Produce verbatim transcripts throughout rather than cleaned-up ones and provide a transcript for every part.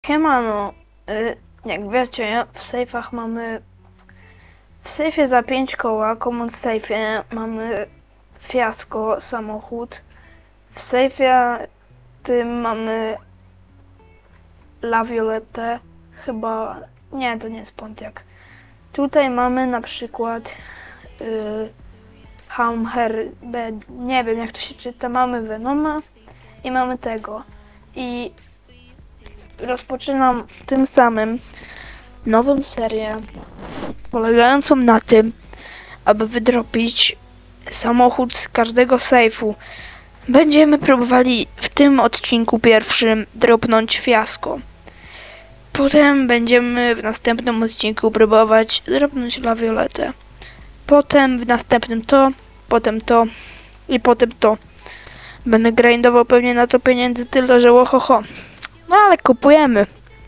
Siemano, y, jak wiecie, w sejfach mamy, w sejfie za pięć koła, common sejfie mamy fiasko, samochód, w sejfie tym mamy La Violetę, chyba, nie, to nie jest Pontiac. Tutaj mamy na przykład y, Hamherbed, nie wiem jak to się czyta, mamy Venoma i mamy tego. I rozpoczynam tym samym nową serię polegającą na tym, aby wydropić samochód z każdego sejfu. Będziemy próbowali w tym odcinku pierwszym dropnąć fiasko. Potem będziemy w następnym odcinku próbować dropnąć La Violetę. Potem w następnym to, potem to i potem to. Będę grindował pewnie na to pieniędzy tyle, że łohoho. No ale kupujemy.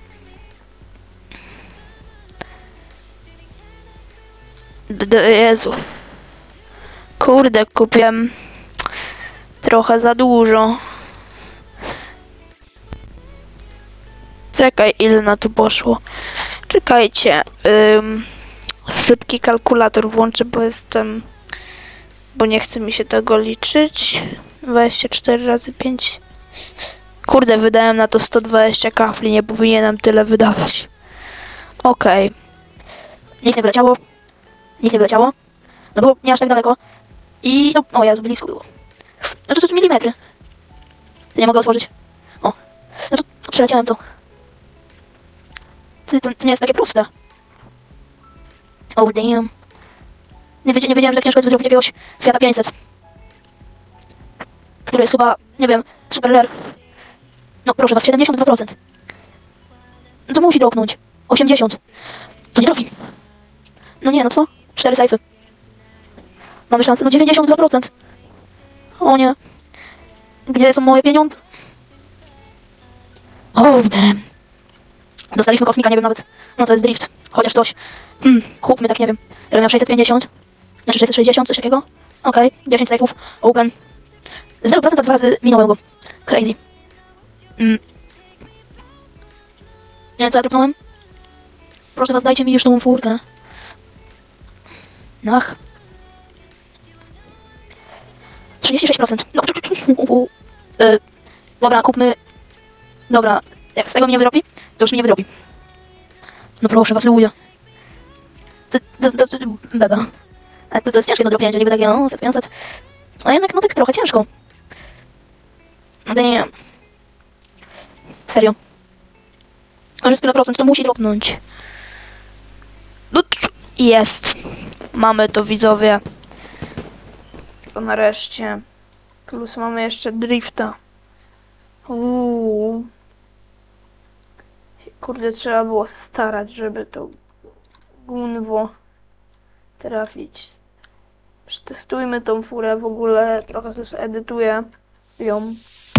D Jezu. Kurde, kupiłem trochę za dużo. Czekaj, ile na to poszło. Czekajcie. Ym, szybki kalkulator włączę, bo jestem... Bo nie chce mi się tego liczyć. dwadzieścia cztery razy pięć. Kurde, wydałem na to sto dwadzieścia kafli, nie powinienem tyle wydawać. Okej. Okay. Nic nie wyleciało. Nic nie wyleciało. No bo nie aż tak daleko. I... No, o, ja blisko było. No to to, to milimetry. To nie mogę otworzyć. O. No to, to przeleciałem to. To, to, to nie jest takie proste. Oh damn. Nie, wiedzia nie wiedziałem, że tak ciężko jest zrobić jakiegoś Fiata pięćset. Który jest chyba, nie wiem, super rare. No proszę was, siedemdziesiąt dwa procent. No to musi dropnąć. osiemdziesiąt. To nie dropi. No nie, no co? Cztery sejfy. Mamy szansę. No dziewięćdziesiąt dwa procent. O nie. Gdzie są moje pieniądze? Oh damn. Dostaliśmy kosmika, nie wiem nawet. No to jest drift. Chociaż coś. Hmm, kupmy tak, nie wiem. Ja miał sześćset pięćdziesiąt. Znaczy sześćset sześćdziesiąt, coś takiego. Okej, okay. dziesięć sejfów. Open. zero procent a dwa razy minąłem go. Crazy. Mm. Nie wiem co ja dropnąłem. Proszę was, dajcie mi już tą furkę. Nach. trzydzieści sześć procent. No. Yy, dobra, kupmy. Dobra, jak z tego mnie wyrobi, to już mnie nie wyrobi. No proszę was, luja. To, to, to, to, beba. A to, to jest ciężkie do dropięcia, niby takie, no, Fiat pięćset. A jednak, no tak trochę ciężko. No nie. Serio. A że tyle procent, to musi dropnąć. No, jest. Mamy to, widzowie. To nareszcie. Plus mamy jeszcze drifta. Uuu. Kurde, trzeba było starać, żeby to gunwo trafić. Przetestujmy tą furę w ogóle. Trochę zedytuję ją.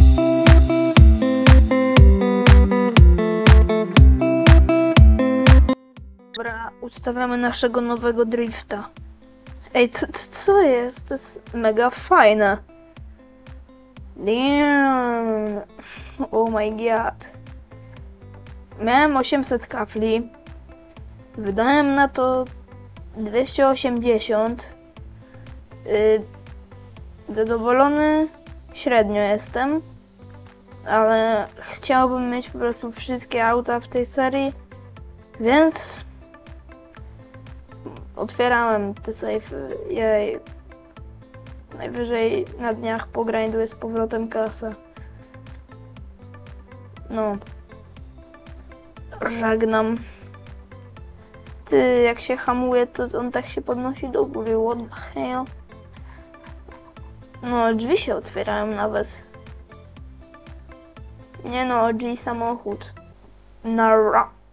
Dobra, ustawiamy naszego nowego drifta. Ej, co, co jest? To jest mega fajne. Damn. Oh my god. Miałem osiemset kafli. Wydałem na to dwieście osiemdziesiąt. Yy, zadowolony średnio jestem. Ale chciałbym mieć po prostu wszystkie auta w tej serii. Więc otwierałem te sejfy. Jej. Najwyżej na dniach pogrinduję z powrotem kasę. No. Żegnam. Ty, jak się hamuje, to on tak się podnosi do góry. What the hell? No, drzwi się otwierają nawet. Nie no, O G samochód. Nara.